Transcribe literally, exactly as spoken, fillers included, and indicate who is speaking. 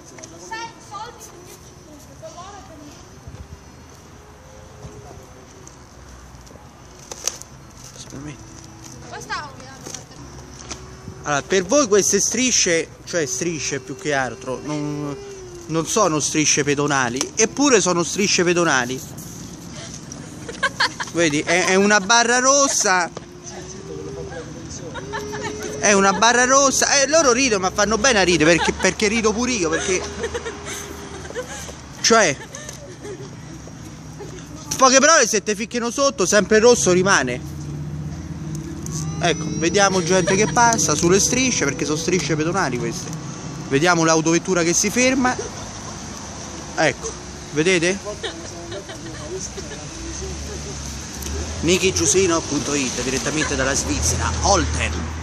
Speaker 1: Sai, soldi per dieci punti, per l'oro e per il... Questa
Speaker 2: allora, per voi queste strisce, cioè strisce più che altro, non, non sono strisce pedonali, eppure sono strisce pedonali. Vedi, è, è una barra rossa. È una barra rossa. E eh, loro ridono, ma fanno bene a ridere, perché, perché rido pure io, perché... Cioè... Poche parole, se te ficchino sotto, sempre rosso rimane. Ecco, vediamo gente che passa sulle strisce, perché sono strisce pedonali queste. Vediamo l'autovettura che si ferma. Ecco, vedete? Niki Giusino punto it, direttamente dalla Svizzera, Olten.